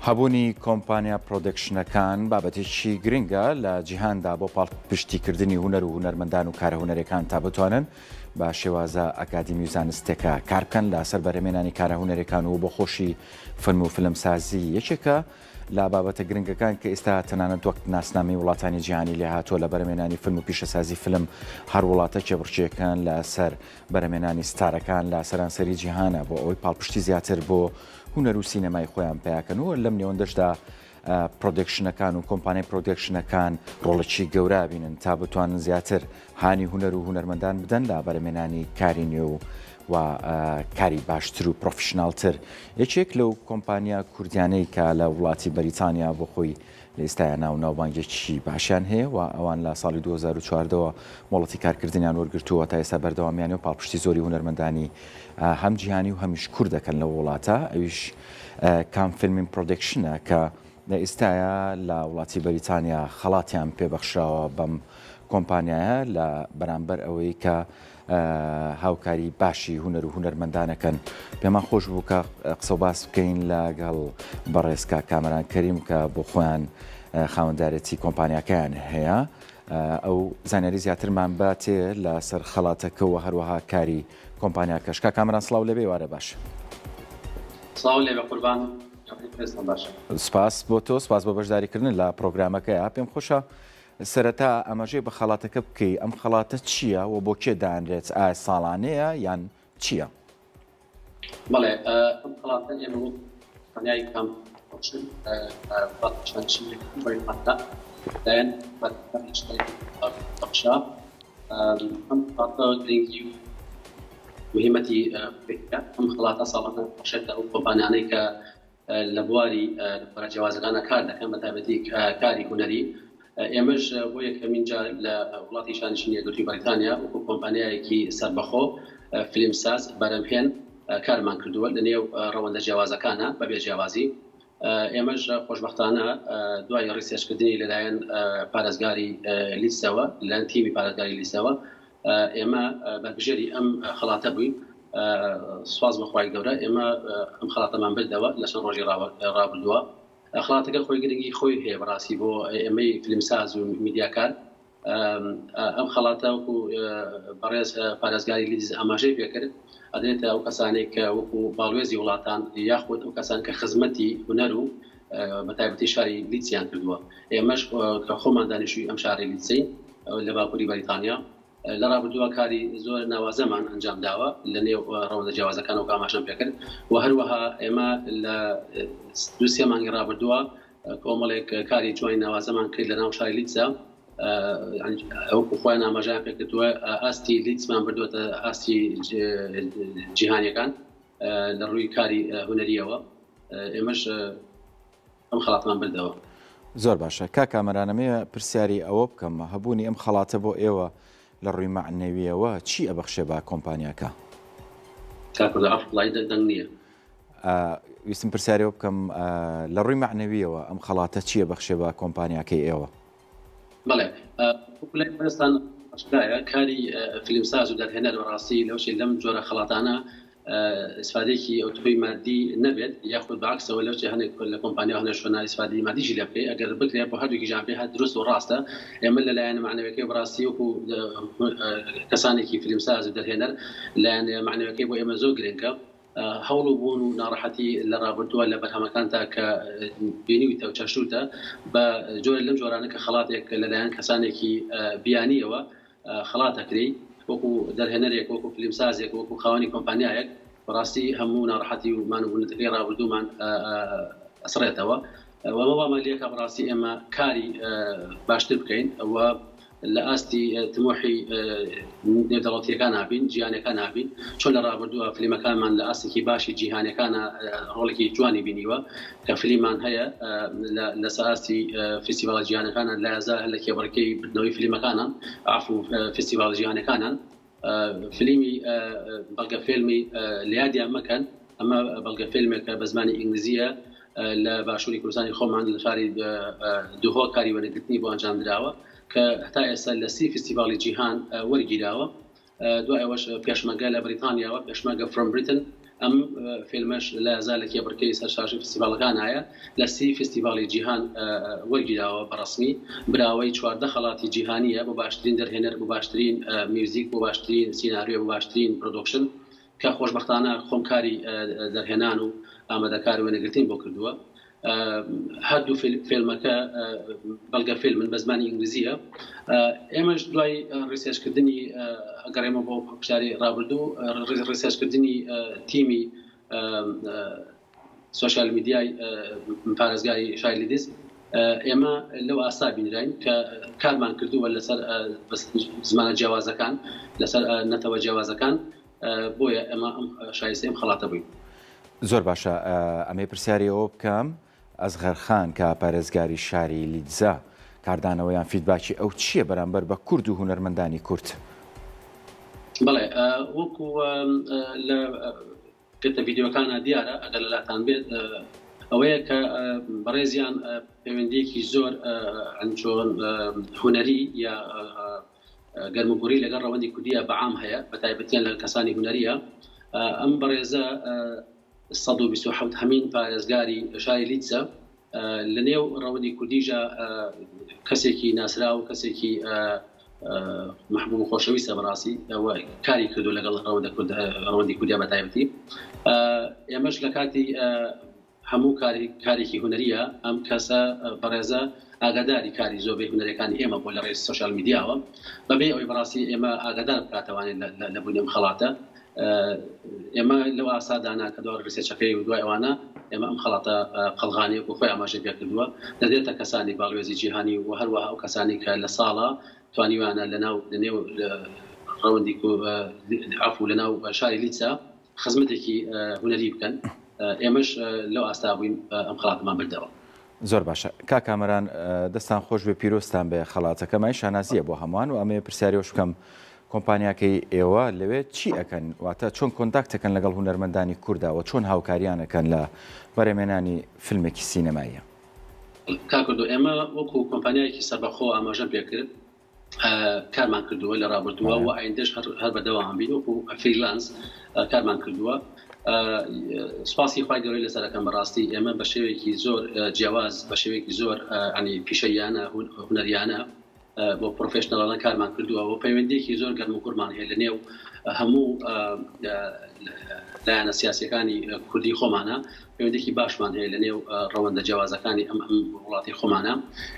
هەبوونی کۆمپانیا پرۆدەکشنەکان بابەتێکی گرنگە لە جیهاندا بۆ پشتیکردنی هونەر و هونەرمەندان و کارە هونەرەکان تا بتوانن بە شێوازە ئەکادیمی و زانستێکە کار بکەن لەسەر بەرهەمێنانی کارە هونەرەکان و بۆ خۆشی فلم و فلمسازی یەکێکە لە بابەتە گرنگەکان کە ئێستا تەنانەت وەک ناسنامی وڵاتانی جیهانی لێ هاتووە لە بەرهەمێنانی فلم و پیشەسازی فلم هەر وڵاتە کێبڕچیەکان لەسەر بەرهەمێنانی ستارەکان لە سەرانسەری جیهانە بۆ ئەوەی پاڵپشتی زیاتر بۆ هونەر و سینەمای خۆیان پیاکەنەوە لەم نێوەندەشدا پرۆدەکشنەکان و کۆمپانیای پرۆدەکشنەکان ڕۆڵێکی گەورە بینن تا بتوانن زیاتر هانی هونەر و هونەرمەندان بدەن لە بەرهەمێنانی کاری نوێ و کاری باشتر و پرۆفشناڵتر. یەکێک لەو کۆمپانیا کوردیانەی کە لە وڵاتی بەریتانیا بۆ خۆی لە ئێستاە ناوبانگێکی باشیان هەیە و ئەوان لە ساڵی 2014ەوە مۆڵەتی کارکردنیان وەرگرتووە تا ئێستا بەردەوامیانی و پاڵپشتی زۆری هونەرمەندانی هەم جیهانی و هەمیش کوور دەکەن لە وڵاتە. ئەویش کام فیلمین پرۆدەکشنە کە لە ئێستاە لە وڵاتی بەریتانیا خەڵاتیان پێبەخشراوە بەم کۆمپانیایە لە بەرامبەر ئەوەی کە هاوکاری باشی هونەر و هونەرمەندانەکەن. پێمان خۆش بوو کە قسە و باس بکەین لەگەڵ بەڕێزکا کامەران کەریم کە بۆ خۆیان خاوەندارێتی کۆمپانیاکەیان هەیە. ئەو زانیاری زیاترمان باتێ لەسەر خەڵاتەکەەوە هەروەها کاری کۆمپانیاکەش. کا کامەران سڵاو لەبێ وارە باش. سڵاو لێ بە قوربان. سپاس بۆ تۆ، سپاس بۆ بەشداریکردن لە پرۆگرامەکەیە. پێم خۆشە سەرەتا ئەمەژەی بە خەڵاتەکە بکەی، ئەم خەڵاتە چییە و بۆ کێ دانرێت؟ ئایا ساڵانەیە یان چییە؟ بەڵێ ئەم خەڵاتە ئێمە کۆمپانیای کام دایان بەخشا ئەم خەڵاتە گرنگی و مهمەتی ئەم خەڵاتە ساڵانە بەشێکە ئەو کۆمپانیانەی کە لە بواری جیاوازەکانە کار دەکەن بە تایبەتی کاری هونەری. ئێمەش بۆ یەکەمین جار لە وڵاتی شانشینی یەکگرتووی بەریتانیا وەکو کۆمپانیایەکی سەربەخۆ فیلمساز بەرهەمهێن کارمان کردووە لە نێو ڕەوەندە جیاوازەکانە بەبێ جیاوازی. ئێمەش خۆشبەختانە دوای ڕیسێرچکردنی لەلایەن پارێزگاری لیستەوە لەلایەن تیمی پارێزگاری لیستەوە ئێمە بەربژێری ئەم خەڵاتە بووین. سواز بەخوای گەورە ئێمە ئەم خەڵاتەمان بردەوە لە چەند ڕۆژی ڕابردووە. خەڵاتەکە خۆی گرنگی خۆی هەیە بەڕاستی بۆ ئێمەی فیلمساز و میدیاکار. ئەم خەڵاتە وەکو بەڕێز پارێزگاری لیز ئاماژەی پێکرد ئەدرێتە ئەو کەسانێک کە وەکو باڵوێزی وڵاتان یاخود ئەو کەسان کە خزمەتی هونەر و بەتایبەتی شاری لیدزیان کردووە. ئێمەش کە خۆمان دانیشتووی ئەم شاری لیدزین لە باکووری بەریتانیا لە ڕابردووە کاری زۆر ناوازەمان ئەنجام داوە لە نێو ڕەوەندە جیاوازەکان و ئاماژەم پێکرد و هەروەها ئێمە لە دووسێ مانگی ڕابردووە کۆمەڵێک کاری جوانی ناوازەمان کرد لە ناو شاری لیدزە. ئەوکو خۆیان ئاماژیان پێکردووە ئاستی لیدزمان بردووەتە ئاستی جیهانیەکان لە ڕووی کاری هونەریەوە. ئێمەش ئەم خەڵاتمان بردەوە. زۆر باشە. کا کامەرانەمەیە پرسیاری ئەوە بکەم، هەبوونی ئەم خەڵاتە بۆ ئێوە لە ڕووی معنەویەوە چی ئەبەخشێ بە کۆمپانیاکە؟ دەنگ نییە. ویستم پرسیارەوە بکەم لە ڕووی معنەویەوە ئەم خەڵاتە چیە بەخشێ بە کۆمپانیاکەی ئێوە؟ بەڵێ پۆپولەرستان ئاشکرایە کاری فیلمساز و دەرهێنەر بەڕاستی لەوشی لەم جۆرە خەڵاتانە ئیسفادێکی ئۆتۆی مادی نەبێت یاخود بەعکسەوە لەوچێ هەنێک لە کۆمپانیا هەنێک شوێنە ئیسفادی مادیشی لێ بکەی ئەگەر بکرێت بۆ هەردووکی ژان پێ هات دروست و ڕاستە. ئێمە لەلایەن معنەوەکەی بەڕاستی وەکو کەسانێکی فیلمساز و دەرهێنەر لایەن معنەوەکەی بۆ ئێمە زۆر گرنگە. هەوڵ بوون و ناڕەحەتی لە ڕابردووە لە بەرهەمەکانتا کە بینیویتە و چەشتوتە بە جۆرە لەم جۆرانە کە خەڵاتێک لەلایەن کەسانێکی بیانیەوە خەڵاتەکری وەکو دەرهێنەرێک وەکو فیلمسازێک وەکو خاوەنی کۆمپانیایەک بەڕاستی هەموو ناڕەحەتی و مانوبوونەتەکەی ڕابردوومان ئەسڕێتەوە. وەمە وامان لێکە بەڕاستی ئێمە کاری باشتر بکەین ئەوە لە ئاستی تمۆحی نێودەوڵەتیەکان نابین جیهانیەکان نابین چۆن لە ڕابردووە فیلمەکانمان لە ئاستێکی باشی جیهانیەکانە ڕۆڵێکی جوانی بینیوە کە فیلممان هەیە لە سەراستی فستیڤاڵە جیهانەکانە لە هەزار لە کێبڕکەی بردنەوەی فیلمەکانە عفو فستیڤاڵ جیهانەکانن. فیلمی بەڵگە فیلمی لیادیان مەکەن ئەمە بەڵگە فیلمێکە بە زمانی ئینگلیزیە لە باشووری کوردستانی خۆمان لە شاری دوهۆ کاری وەرگرتنی بۆ ئەنجام درراوە کە هەتا ئێستا لە 30 فستیڤاڵی جیهان وەرگیراوە. دوای ئەوەش پێشمەگە لە بریتانیاوە پێشمەگە فرۆم بریتن ئەم فیلمەش لا یازالێکی بڕکەی سەرشارژی فستیڤالەکانایە لە 30 فستیڤاڵی جیهان وەرگیراوە بەڕسمی براوەی 14 خەڵاتی جیهانیە بۆ باشترین دەرهێنەر بۆ باشترین میوزیک بۆ باشترین سیناریۆ بۆ باشترین پرۆدۆکشن کە خۆشبەختانە خۆمکاری دەرهێنان و ئامادەکار وێنەگرتین بۆ کردووە. هەردوو فیلمەکە بەڵگە فیلمن بە زمانی ئینگلیزیە. ئێمەش دوای ڕیسێرچکردنی ئەگەڕێمە بۆ پشاری ڕابردوو ڕیسێرچکردنی تیمی سوشال میدیای پارێزگای شایلیدس ئێمە لەو ئاستا بینراین کە کارمان کردووە لەسەر زمانە جیاوازەکان لەسەر نەتەوە جیاوازەکان بۆیە ئێمە ئەم شایستە ئەم خەڵاتە بووین. زۆر باشە ئەمێ پرسیاری ئەوە بکەم ئەزغەرخان کە پارێزگاری شاری لیدزا کاردانەوەیان فیدباکی ئەو چییە بەرامبەر بە کورد و هونەرمەندانی کورد؟ بەڵێ وەکو لە گرتە ڤیددیۆکانە دیارە ئەگەر لەلاتان بێت ئەوەیە کە بەڕێزیان پەیوەندیەکی زۆر ئەنچۆن هوەری یا گەرموگوڕی لەگەڵ ڕەوەندی کوردیە بەعام هەیە بە تایبەتیان لە کەسانی هوەریە. ئەم بەڕێزە 127 هەمین پارێزگاری شاری لیدزە لە نێو ڕەوەندی کوردیژە کەسێکی ناسرا و کەسێکی محبوب و خۆشەویستە بەڕاستی کاری کردو لەگەڵ ڕەوەندی کوردیا بە تایبەتی. ئێمەش لە کاتی هەموو کارێکی هوەریە ئەم کەسە بەڕێزە ئاگاداری کاری زۆربەی هوەرەکانی ئێمە بۆ لە ڕێز سوشال میدیاوە بەبێ ئەوەی بەڕاستی ئێمە ئاگادار بکاتەوانێت لە بوونی ئەم خەڵاتە. ئێمە لەو ئاسادانە کە دوای ڕیسێرچەکەی و دوای ئەوانە ئێمە ئەم خەڵاتە قەڵغانی و خۆی ئاماژە پێ کردووە دەدێتە کەسانی باڵێزی جیهانی و هەروەها ئەو کەسانی کە لە ساڵە توانیوانە لەنێو ڕەوەندی عفو لەناو شاری لیدزا خزمەتێکی هوەری بکەن. ئێمەش لەو ئاستا بووین ئەم خەڵاتمان بردەوە. زۆر باشە کا کامەران دەستان خۆش بێ پیرۆستان بێ خەڵاتەکەمای شانازیە بۆ هەمووان و ئەمێ پرسیاریۆش بکەم کۆمپانیاکەی ئێوە لەوێ چی ئەەکەن واتە چۆن کۆنتاکتەکەن لەگەڵ هونەرمەندانی کورداوە چۆن هاوکاریانەکەن لە بەرەمێنانی فیلمێکی سینەماییە؟ کاکردو ئێمە وەکو کۆمپانیایەکی سەربەخۆ ئاماژەم پێکرد کارمان کردووە لە ڕابردووە و ئایندەش هەر بەدەوام بین وەکو فریلانس کارمان کردووە. سپاسی خوای گەورەی لەسەرەکەم بەڕاستی ئێمە بە شێوەیەکی زۆر جیاواز بە شێوەیەکی زۆر ینی پیشەیانە هوەریانە بۆ پرۆفێشنەڵانە کارمان کردووە و پەیوەندیەکی زۆر گەرموگوڕمان هەیە لە نێو هەموو لایەنە سیاسیەکانی کوردی خۆمانە پەیوەندێکی باشمان هەیە لە نێو ڕەوەندە جیاوازەکانی ئەم وڵاتی خۆمانە.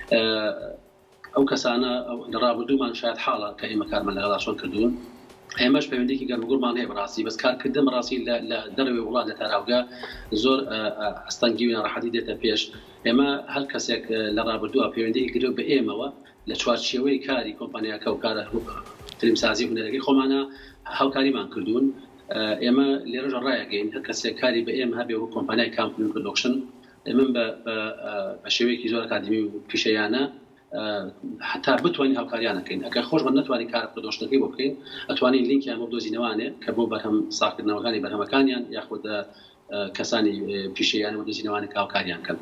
ئەو کەسانە لە ڕابردوومان شاید حاڵە کە ئێمە کارمان لەگەڵا چۆن کردوون ئێمەش پەیوەندێکی گەرموگوڕمان هەیە بەڕاستی بەس کارکردن بەڕاستی لە دەروێ وڵات لە تاراوگا زۆر ئەستەنگی و ناڕەحەتی دێتە پێش. ئێمە هەر کەسێک لە ڕابردووە پەیوەندی گرێ بە ئێمەوە لە چوارچێوەی کاری کۆمپانیاکە و کارە فیلمسازی هونەرەکەی خۆمانە هاوکاریمان کردوون. ئێمە لێرەژە ڕایەگەین هەر کەسێک کاری بە ئێمە هەبێ و کۆمپانیای کامپنی پرۆدۆکشن من بە شێوەیەکی زۆر ئەکادمی و پیشەیانە حتا بتوانین هاوکاریانەکەین. ئەگەر خۆشمان نتوانین کار پرۆدۆکشنەکەی بۆ بکەین ئەتوانین لینکیان بۆ دۆزینەوانێ کە بۆ بەرهەم ساختکردنەوەکانی بەرهەمەکانیان یاخود کەسانی پیشەیان و دۆزینەوانی هاوکاریان کەن.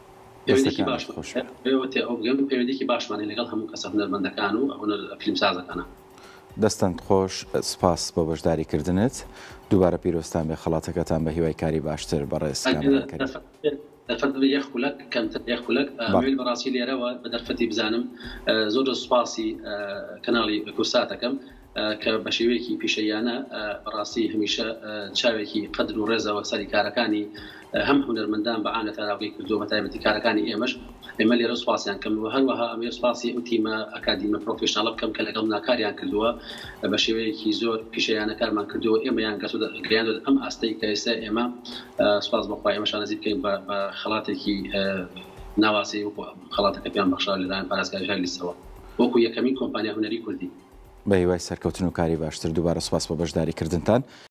پەیوەندێکی باشمان لەگەڵ هەموو کەسە هونەرمەندەکان و هونەر فیلمسازەکانە. دەستەند خۆش سپاس بۆ بەشداریکردنت دووبارە پیرۆستان بێ خەڵاتەکەتان بە هیوای کاری باشتر بەڕێزکەم. یەخولک کەمتر یەخولک ئەمێل بەڕاستی لێرەوە بە دەرفەتی بزانم زۆر سوپاسی کەناڵی کورساتەکەم کە بە شێوەیەکی پیشەیانە بەڕاستی هەمیشە چاوێکی قەدر و ڕێزەوە سەری کارەکانی هەم هونەرمەندان بەعام لە تاراوگەی کردووە بە تایبەتی کارەکانی ئێمە لێرە سوپاسیان کەم و هەروەها ئەمێ سوپاسی ئەو تیمە ئەکادیمە پرۆفێشناڵە بکەم کە لەگەڵ ناکاریان کردووە بە شێوەیەکی زۆر پیشەیانە کارمان کردووە ئێمەیان گەیان ئەم ئاستەی کە ئێستا ئێمە سوپاس بەخوای ئێمە شانەزی بکەین بە خەڵاتێکی ناواسی و خەڵاتەکە پێیان بەخشا لەلایەن پارێزگای شاری لیدزەوە وەکو یەکەمین کۆمپانیا هونەری کوردی. بە هیوای سەرکەوتن و کاری باشتر دووبارە سوپاس بە بەشداریکردنتان.